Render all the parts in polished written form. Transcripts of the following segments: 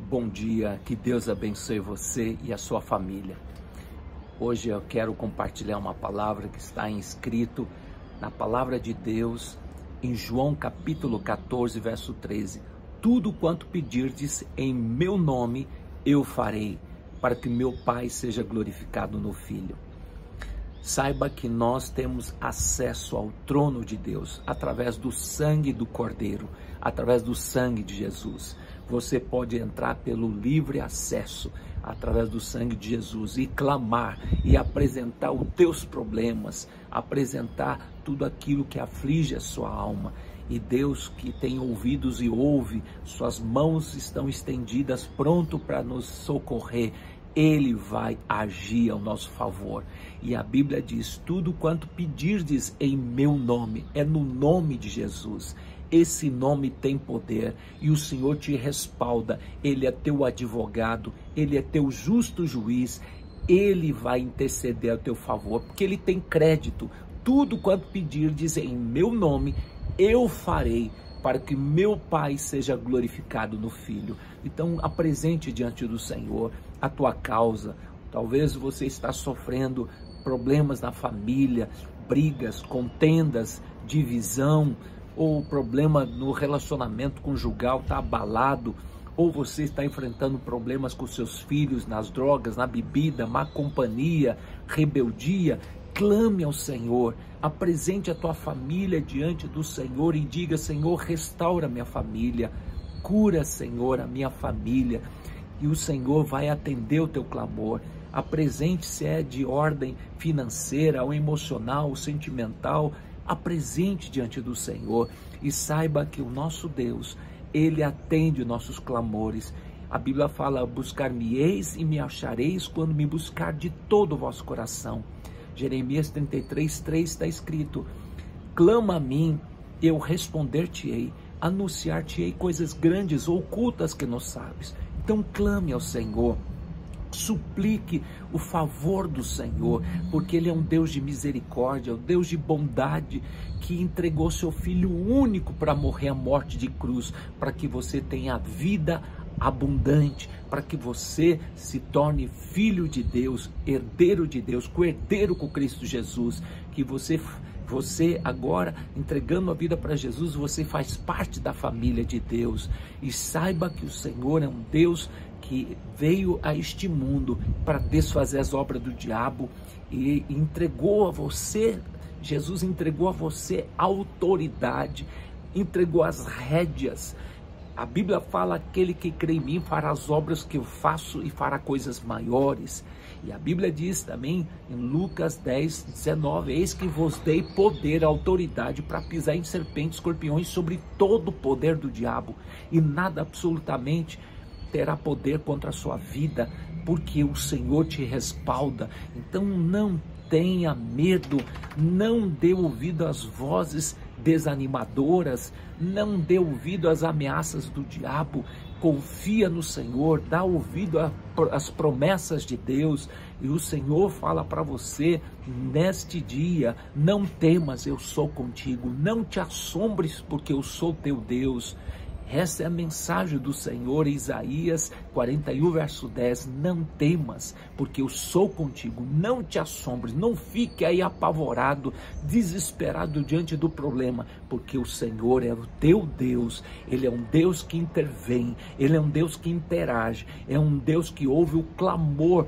Bom dia, que Deus abençoe você e a sua família. Hoje eu quero compartilhar uma palavra que está escrito na palavra de Deus em João capítulo 14, verso 13. Tudo quanto pedirdes em meu nome eu farei, para que meu Pai seja glorificado no Filho. Saiba que nós temos acesso ao trono de Deus através do sangue do Cordeiro, através do sangue de Jesus. Você pode entrar pelo livre acesso através do sangue de Jesus e clamar e apresentar os teus problemas, apresentar tudo aquilo que aflige a sua alma. E Deus, que tem ouvidos e ouve, suas mãos estão estendidas, pronto para nos socorrer. Ele vai agir ao nosso favor. E a Bíblia diz, tudo quanto pedirdes em meu nome, é no nome de Jesus. Esse nome tem poder e o Senhor te respalda. Ele é teu advogado, Ele é teu justo juiz. Ele vai interceder a teu favor, porque Ele tem crédito. Tudo quanto pedirdes em meu nome, eu farei, para que meu Pai seja glorificado no Filho. Então apresente diante do Senhor a tua causa. Talvez você está sofrendo problemas na família, brigas, contendas, divisão, ou problema no relacionamento conjugal está abalado, ou você está enfrentando problemas com seus filhos, nas drogas, na bebida, má companhia, rebeldia. Clame ao Senhor, apresente a tua família diante do Senhor e diga, Senhor, restaura minha família, cura, Senhor, a minha família, e o Senhor vai atender o teu clamor. Apresente se é de ordem financeira, ou emocional, ou sentimental, apresente diante do Senhor e saiba que o nosso Deus, Ele atende nossos clamores. A Bíblia fala, buscar-me-eis e me achareis quando me buscar de todo o vosso coração. Jeremias 33:3 está escrito, clama a mim, eu responder-te-ei, anunciar-te-ei coisas grandes, ocultas que não sabes. Então clame ao Senhor, suplique o favor do Senhor, porque Ele é um Deus de misericórdia, um Deus de bondade, que entregou seu Filho único para morrer a morte de cruz, para que você tenha vida abundante, para que você se torne filho de Deus, herdeiro de Deus, co-herdeiro com Cristo Jesus, que você agora, entregando a vida para Jesus, você faz parte da família de Deus. E saiba que o Senhor é um Deus que veio a este mundo para desfazer as obras do diabo e entregou a você, Jesus entregou a você autoridade, entregou as rédeas. A Bíblia fala, aquele que crê em mim fará as obras que eu faço e fará coisas maiores. E a Bíblia diz também em Lucas 10:19, eis que vos dei poder, autoridade para pisar em serpentes, escorpiões, sobre todo o poder do diabo, e nada absolutamente terá poder contra a sua vida, porque o Senhor te respalda. Então não tenha medo, não dê ouvido às vozes desanimadoras, não dê ouvido às ameaças do diabo. Confia no Senhor, dá ouvido às promessas de Deus, e o Senhor fala para você neste dia, não temas, eu sou contigo, não te assombres, porque eu sou teu Deus. Essa é a mensagem do Senhor, Isaías 41, verso 10, não temas, porque eu sou contigo, não te assombres, não fique aí apavorado, desesperado diante do problema, porque o Senhor é o teu Deus, Ele é um Deus que intervém, Ele é um Deus que interage, é um Deus que ouve o clamor,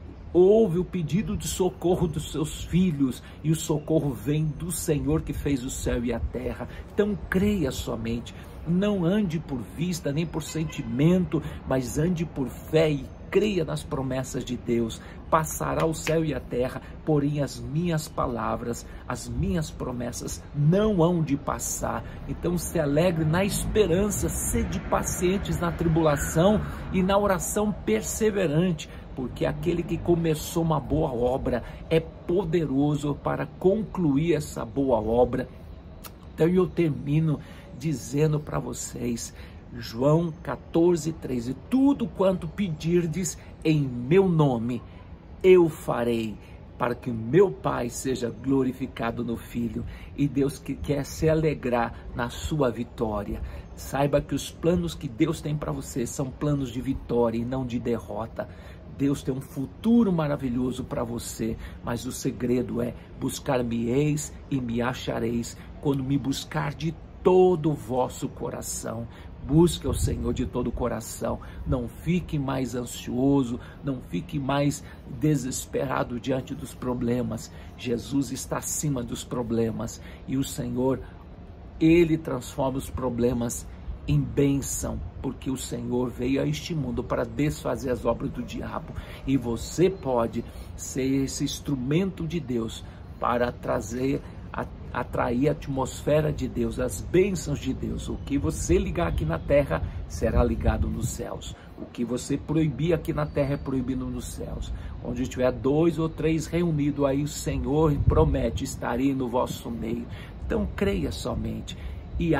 ouve o pedido de socorro dos seus filhos, e o socorro vem do Senhor que fez o céu e a terra. Então creia somente, não ande por vista nem por sentimento, mas ande por fé e creia nas promessas de Deus. Passará o céu e a terra, porém as minhas palavras, as minhas promessas não hão de passar. Então se alegre na esperança, sede pacientes na tribulação e na oração perseverante, porque aquele que começou uma boa obra é poderoso para concluir essa boa obra. Então eu termino dizendo para vocês, João 14:13, tudo quanto pedirdes em meu nome, eu farei, para que o meu Pai seja glorificado no Filho. E Deus que quer se alegrar na sua vitória. Saiba que os planos que Deus tem para você são planos de vitória e não de derrota. Deus tem um futuro maravilhoso para você, mas o segredo é: buscar-me-eis e me achareis, quando me buscar de todo o vosso coração. Busque o Senhor de todo o coração. Não fique mais ansioso, não fique mais desesperado diante dos problemas. Jesus está acima dos problemas e o Senhor, Ele transforma os problemas em bênção, porque o Senhor veio a este mundo para desfazer as obras do diabo, e você pode ser esse instrumento de Deus para atrair a atmosfera de Deus, as bênçãos de Deus. O que você ligar aqui na terra será ligado nos céus. O que você proibir aqui na terra é proibido nos céus. Onde tiver 2 ou 3 reunidos, aí o Senhor promete: estarei no vosso meio. Então creia somente e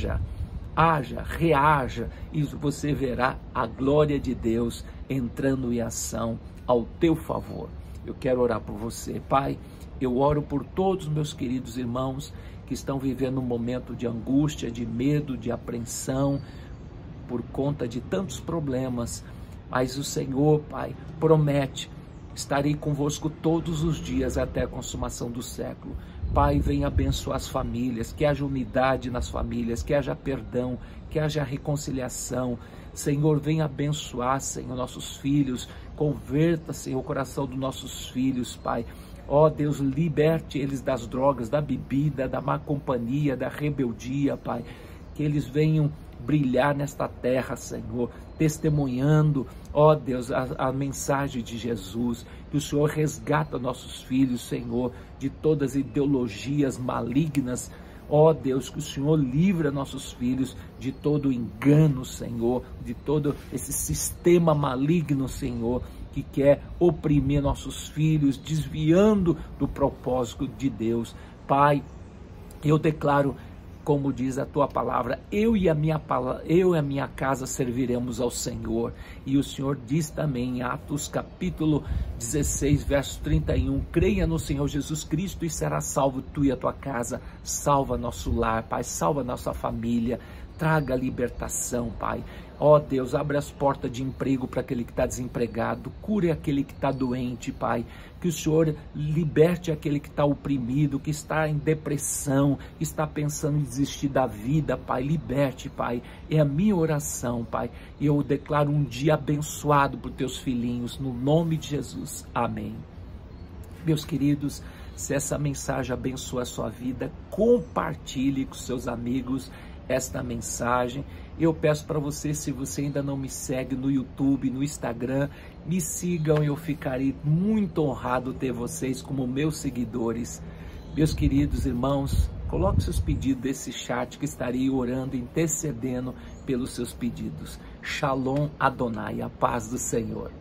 reaja, e você verá a glória de Deus entrando em ação ao teu favor. Eu quero orar por você. Pai, eu oro por todos os meus queridos irmãos que estão vivendo um momento de angústia, de medo, de apreensão, por conta de tantos problemas. Mas o Senhor, Pai, promete: estarei convosco todos os dias até a consumação do século. Pai, venha abençoar as famílias, que haja unidade nas famílias, que haja perdão, que haja reconciliação. Senhor, venha abençoar, Senhor, nossos filhos. Converta, Senhor, o coração dos nossos filhos, Pai. Ó Deus, liberte eles das drogas, da bebida, da má companhia, da rebeldia, Pai. Que eles venham brilhar nesta terra, Senhor, testemunhando, ó Deus, a mensagem de Jesus. Que o Senhor resgata nossos filhos, Senhor, de todas as ideologias malignas. Ó Deus, que o Senhor livra nossos filhos de todo engano, Senhor, de todo esse sistema maligno, Senhor, que quer oprimir nossos filhos, desviando do propósito de Deus. Pai, eu declaro, como diz a tua palavra, eu e a minha casa serviremos ao Senhor. E o Senhor diz também em Atos capítulo 16, verso 31, creia no Senhor Jesus Cristo e será salvo tu e a tua casa. Salva nosso lar, Pai, salva nossa família, traga libertação, Pai. Ó Deus, abre as portas de emprego para aquele que está desempregado, cure aquele que está doente, Pai. Que o Senhor liberte aquele que está oprimido, que está em depressão, que está pensando em desistir da vida, Pai. Liberte, Pai. É a minha oração, Pai. E eu declaro um dia abençoado por teus filhinhos, no nome de Jesus. Amém. Meus queridos, se essa mensagem abençoa a sua vida, compartilhe com seus amigos esta mensagem. Eu peço para você, se você ainda não me segue no YouTube, no Instagram, me sigam e eu ficarei muito honrado ter vocês como meus seguidores. Meus queridos irmãos, coloque seus pedidos desse chat que estarei orando, intercedendo pelos seus pedidos. Shalom Adonai, a paz do Senhor.